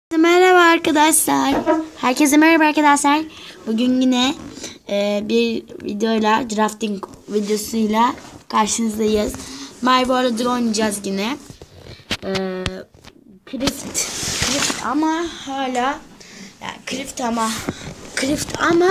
Merhaba arkadaşlar. Herkese merhaba arkadaşlar. Bugün yine bir videoyla, drafting videosuyla karşınızdayız. My World'da oynayacağız yine. Crypt ama hala yani Crypt ama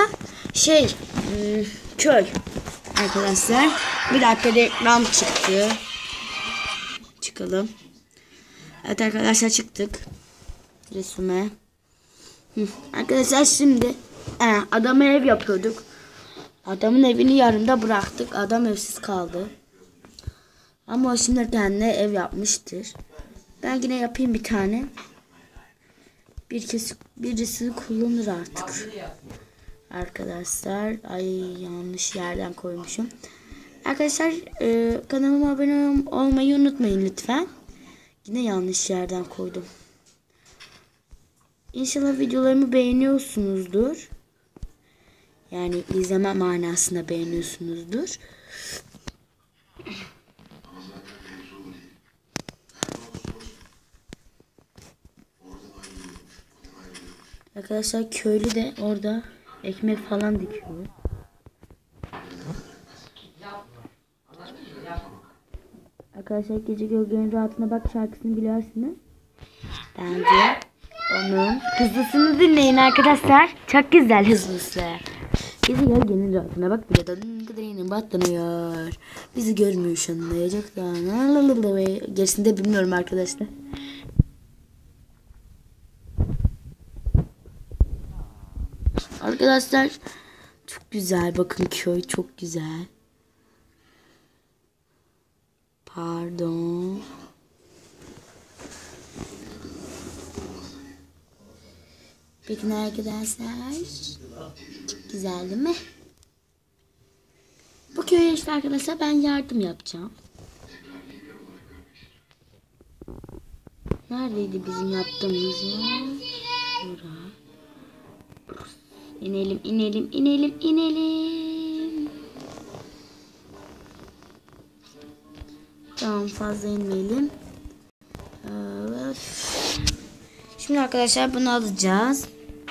köy arkadaşlar. Bir dakika reklam çıktı. Çıkalım. Evet arkadaşlar çıktık. Resume. Arkadaşlar şimdi adama ev yapıyorduk. Adamın evini yarımda bıraktık. Adam evsiz kaldı. Ama o şimdi kendine ev yapmıştır. Ben yine yapayım bir tane. Birisi kullanır artık. Arkadaşlar yanlış yerden koymuşum. Arkadaşlar kanalıma abone olmayı unutmayın lütfen. Yine yanlış yerden koydum. İnşallah videolarımı beğeniyorsunuzdur. Yani izleme manasında beğeniyorsunuzdur. Arkadaşlar köylü de orada ekmek falan dikiyor. Arkadaşlar Gece Gölgenin Rahatına Bak şarkısını biliyorsunuz. Bence onun hızlısını dinleyin arkadaşlar. Çok güzel hızlısı. Gece Gölgenin Rahatına Bak bile kadar batlanıyor. Bizi görmüyor anlayacaklar. Gerisini de bilmiyorum arkadaşlar. Arkadaşlar çok güzel, bakın köy çok güzel. Pardon. Peki arkadaşlar çok güzel değil mi? Bu köye işte arkadaşlar ben yardım yapacağım. Neredeydi bizim yaptığımız yer? Bura. İnelim. Tamam, fazla inmeyelim. Evet. Şimdi arkadaşlar bunu alacağız.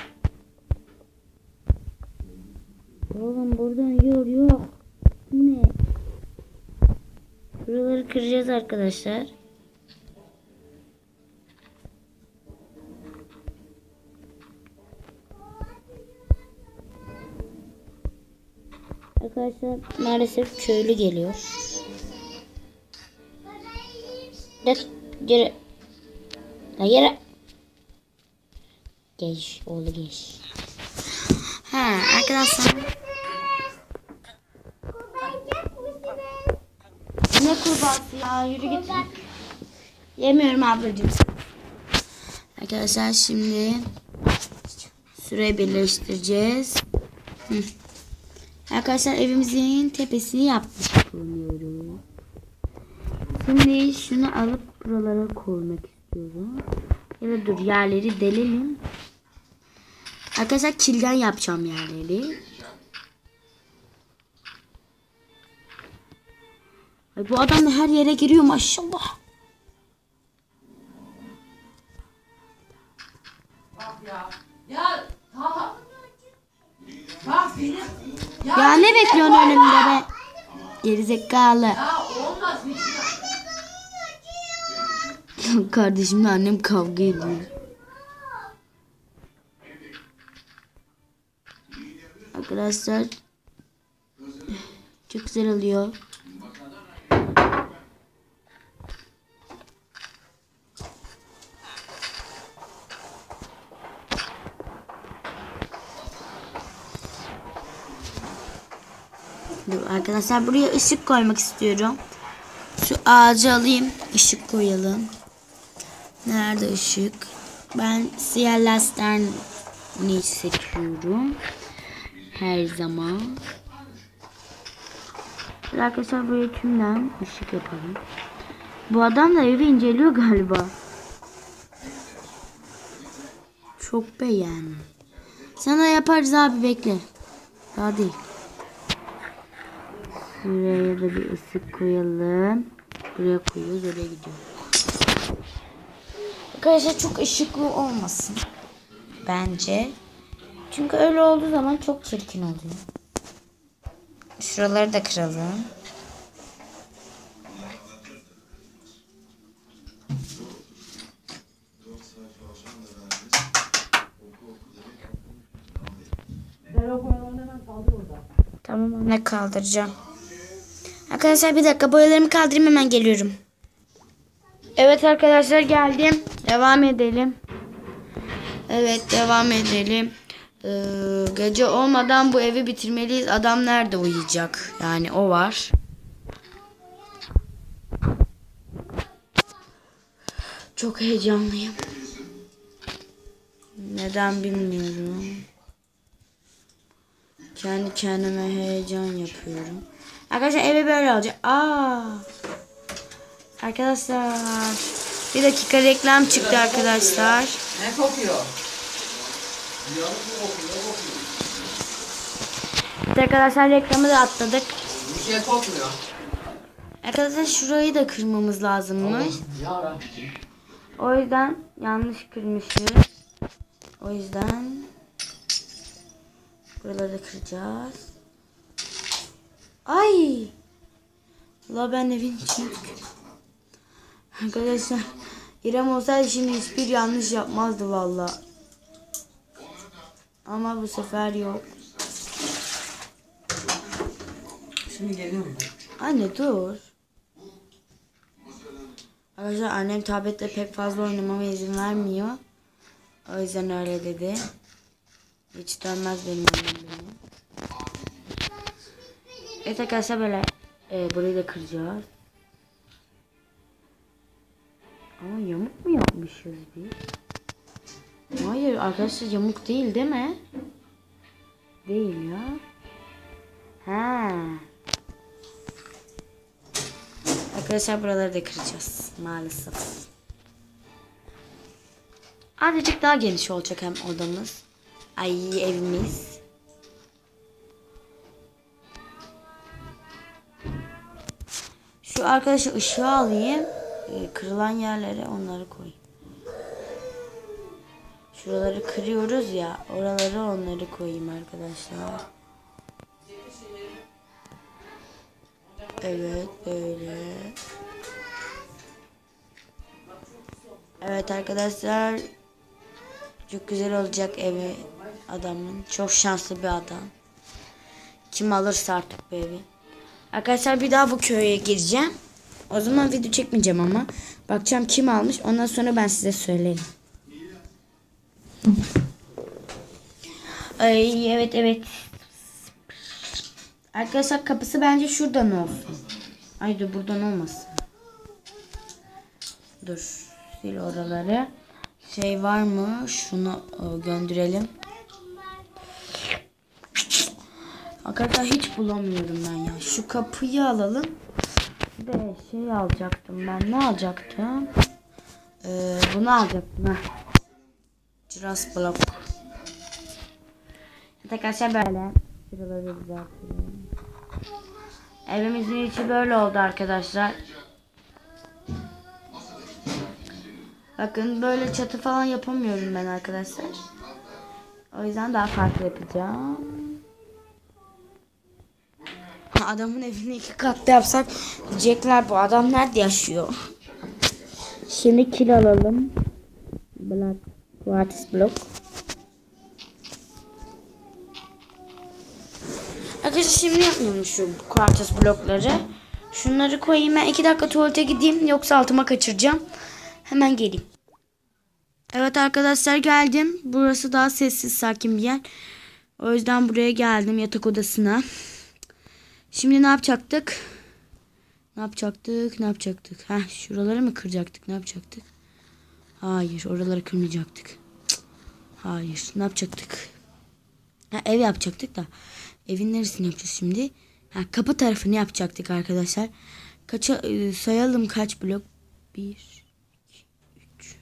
Oğlum buradan yol yok. Ne? Buraları kıracağız arkadaşlar. Arkadaşlar maalesef köylü geliyor. Geri. Geç oğlu geç. Arkadaşlar. Ne kurbağası ya, yürü git. Yemiyorum ablacığım. Arkadaşlar şimdi süreyi birleştireceğiz. Arkadaşlar evimizin tepesini yapmış bulunuyoruz. Şimdi şunu alıp buralara koymak istiyorum. Ya da dur, yerleri delelim. Arkadaşlar kilden yapacağım yerleri. Ay, bu adam da her yere giriyor maşallah. Ya ne bekliyorsun önümde be? Gerizekalı. Kardeşimle annem kavga ediyor. Arkadaşlar çok güzel oluyor. Dur arkadaşlar, buraya ışık koymak istiyorum. Şu ağacı alayım, ışık koyalım. Nerede ışık? Ben siyah lastiklerini seçiyorum. Her zaman. Arkadaşlar buraya tümden ışık yapalım. Bu adam da evi inceliyor galiba. Çok beğendim. Sana yaparız abi, bekle. Daha değil. Buraya da bir ışık koyalım. Buraya koyuyoruz, oraya gidiyor. Arkadaşlar çok ışıklı olmasın. Bence. Çünkü öyle olduğu zaman çok çirkin oluyor. Şuraları da kıralım. Tamam, ne kaldıracağım. Arkadaşlar bir dakika, boyalarımı kaldırayım, hemen geliyorum. Evet arkadaşlar, geldim. Devam edelim. Evet, devam edelim. Gece olmadan bu evi bitirmeliyiz. Adam nerede uyuyacak? Yani o var. Çok heyecanlıyım. Neden bilmiyorum. Kendi kendime heyecan yapıyorum. Arkadaşlar evi böyle olacak. Arkadaşlar bir dakika, reklam çıktı arkadaşlar. Ne kokuyor? Evet arkadaşlar, reklamı da atladık. Bir şey kokmuyor. Arkadaşlar şurayı da kırmamız lazımmış. O yüzden yanlış kırmışız. O yüzden buraları da kıracağız. Ay! La ben evin içine tükürdüm. Arkadaşlar İrem olsaydı şimdi hiçbir yanlış yapmazdı valla. Ama bu sefer yok. Şimdi geliyorum. Anne dur. Arkadaşlar annem tabletle pek fazla oynamama izin vermiyor. O yüzden öyle dedi. Hiç dönmez benim annem benim. Evet arkadaşlar böyle burayı da kıracağız. Ama yamuk mu yapmışız biz? Hayır arkadaşlar, yamuk değil mi? Değil ya. Ha. Arkadaşlar buraları da kıracağız maalesef. Azıcık daha geniş olacak hem odamız. Ay, evimiz. Şu arkadaşlar ışığı alayım. Kırılan yerlere onları koy. Şuraları kırıyoruz ya, oraları onları koyayım arkadaşlar. Evet böyle. Evet arkadaşlar, çok güzel olacak evi adamın. Çok şanslı bir adam. Kim alırsa artık bu evi. Arkadaşlar bir daha bu köye gireceğim. O zaman video çekmeyeceğim ama. Bakacağım kim almış. Ondan sonra ben size söylerim. Ay evet. Arkadaşlar kapısı bence şuradan olsun. Ay dur, buradan olmasın. Dur, sil oraları. Şey var mı? Şunu gönderelim. Arkadaşlar hiç bulamıyorum ben ya. Şu kapıyı alalım. Bir de şey alacaktım ben. Ne alacaktım? Bunu alacaktım. Jurassic Block. Evet arkadaşlar böyle. Şuraları düzeltelim. Evimizin içi böyle oldu arkadaşlar. Bakın böyle çatı falan yapamıyorum ben arkadaşlar. O yüzden daha farklı yapacağım. Adamın evini 2 katlı yapsak diyecekler bu adam nerede yaşıyor. Şimdi kil alalım. Black Quartz Block. Arkadaşlar şimdi yapmıyorum şu Quartz blokları. Şunları koyayım, ben 2 dakika tuvalete gideyim, yoksa altıma kaçıracağım. Hemen geleyim. Evet arkadaşlar, geldim. Burası daha sessiz, sakin bir yer. O yüzden buraya geldim, yatak odasına. Şimdi ne yapacaktık? Ne yapacaktık? Şuraları mı kıracaktık? Ne yapacaktık? Hayır, oraları kırmayacaktık. Hayır, ne yapacaktık? Ev yapacaktık da. Evin neresini yapacağız şimdi? Kapı tarafını yapacaktık arkadaşlar. Sayalım kaç blok? 1, 2, 3,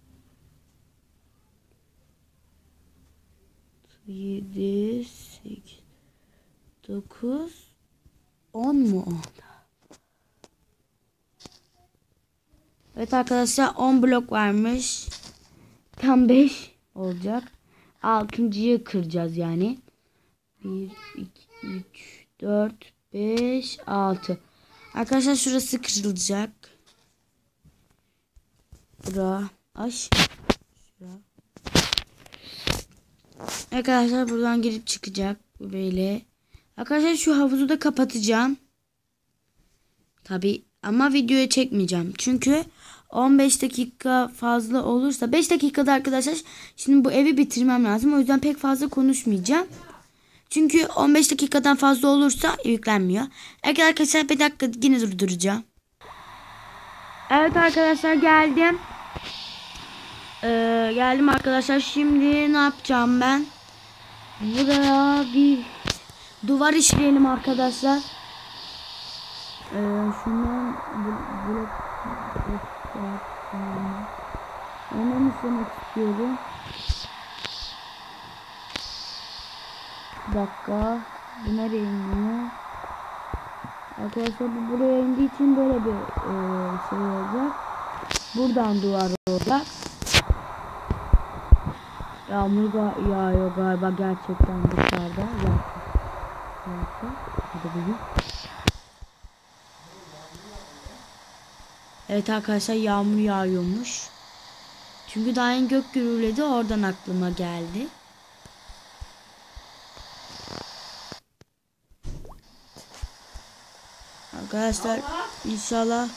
7, 8, 9, 10 mu oldu? Evet arkadaşlar 10 blok varmış. Tam 5 olacak. 6.'yı kıracağız yani. 1, 2, 3, 4, 5, 6. Arkadaşlar şurası kırılacak. Bura. Ay. Şura. Arkadaşlar buradan girip çıkacak. Böyle. Arkadaşlar şu havuzu da kapatacağım. Tabi ama videoya çekmeyeceğim. Çünkü 15 dakika fazla olursa 5 dakikada arkadaşlar şimdi bu evi bitirmem lazım. O yüzden pek fazla konuşmayacağım. Çünkü 15 dakikadan fazla olursa yüklenmiyor. Arkadaşlar bir dakika yine durduracağım. Evet arkadaşlar geldim. Geldim arkadaşlar. Şimdi ne yapacağım ben? Buraya bir duvar işleyelim arkadaşlar. Şundan blok ondan istemek istiyorum. Bir dakika. Bu nereye iniyor? Arkadaşlar bu buraya indiği için böyle bir şey olacak. Buradan duvar olacak. Yağmur yağıyor galiba gerçekten dışarıda. Evet arkadaşlar yağmur yağıyormuş. Çünkü daha yeni gök gürüledi, oradan aklıma geldi. Arkadaşlar inşallah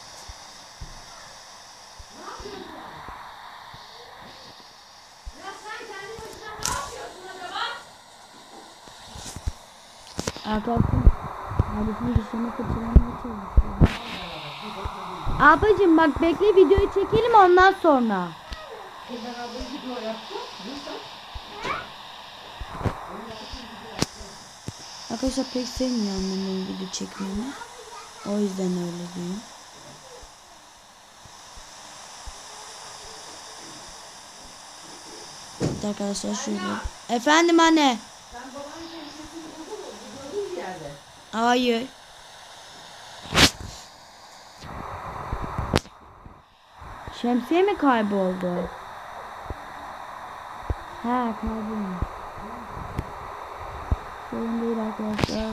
arkadaşlar abisini dışarı kaçırmaya çalışıyorum. Abicim bak bekle, videoyu çekelim ondan sonra. Arkadaşlar pek sevmiyor annemin video çekmemi. O yüzden öyle diyor. Evet arkadaşlar şöyle. Efendim anne. Sen babanın şemsiyesini buldun mu? Gördün bir yerde. Hayır. Şemsiye mi kayboldu? Ha kaybolmuş. Sorun değil arkadaşlar.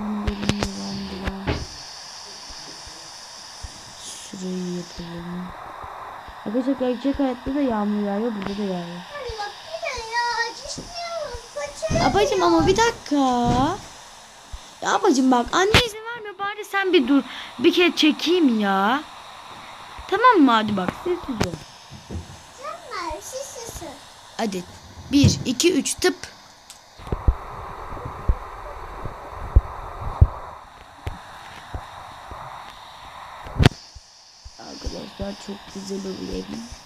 Şurayı yapalım. Arkadaşlar gerçek hayatta da yağmur yağıyor. Burada da yağıyor. Abacım ama bir dakika. Ya abacım bak anne izin vermiyor. Bari sen bir dur. Bir kere çekeyim ya. Tamam mı? Hadi bak sessiz ol. Tamam, sessiz ol. Hadi. 1, 2, 3 tıp. Arkadaşlar çok güzel oluyor.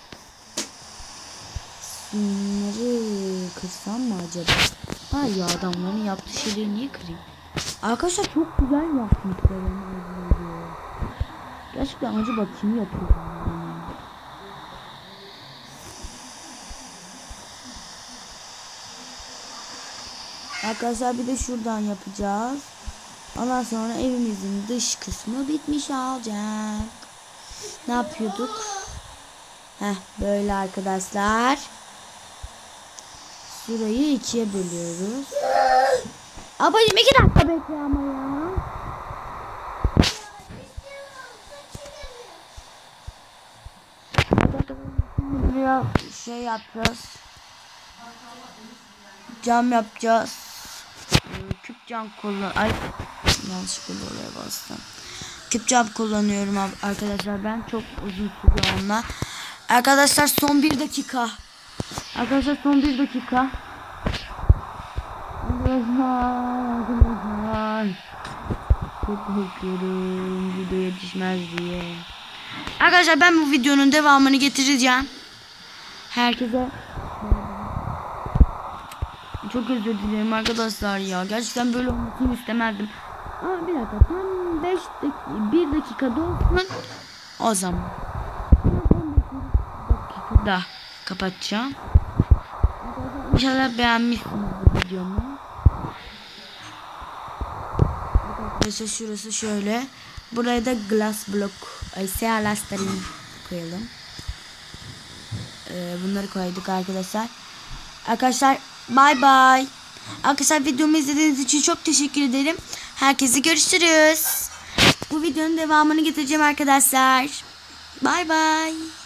Bunları kırsam mı acaba? Hayır ya, adamların yaptığı şeyleri niye kırayım? Arkadaşlar çok güzel yapmışlar. Gerçekten acaba kim yapıyor? Arkadaşlar bir de şuradan yapacağız. Ondan sonra evimizin dış kısmı bitmiş olacak. Ne yapıyorduk? Böyle arkadaşlar. Şurayı ikiye bölüyoruz. Abacım 2 dakika bekle ama ya. Şimdi buraya şey yapacağız. Cam yapacağız. Küp cam Ay yanlışlıkla oraya bastım. Küp cam kullanıyorum arkadaşlar, ben çok uzun sürüyor onunla. Arkadaşlar son 1 dakika. Arkadaşlar son 1 dakika. Arkadaşlar. Çok korkuyorum video yetişmez diye. Arkadaşlar ben bu videonun devamını getireceğim. Herkese çok özür dilerim arkadaşlar ya. Gerçekten böyle olmasını istemezdim. Ama bir dakika, tam 1 dakika dolsun. O zaman. Da kapatacağım. İnşallah beğenmişsiniz bu videomu. Arkadaşlar şurası şöyle. Buraya da glass block. Ay sealastarayım. koyalım. Bunları koyduk arkadaşlar. Arkadaşlar bay bay. Arkadaşlar videomu izlediğiniz için çok teşekkür ederim. Herkese görüşürüz. Bu videonun devamını getireceğim arkadaşlar. Bay bay.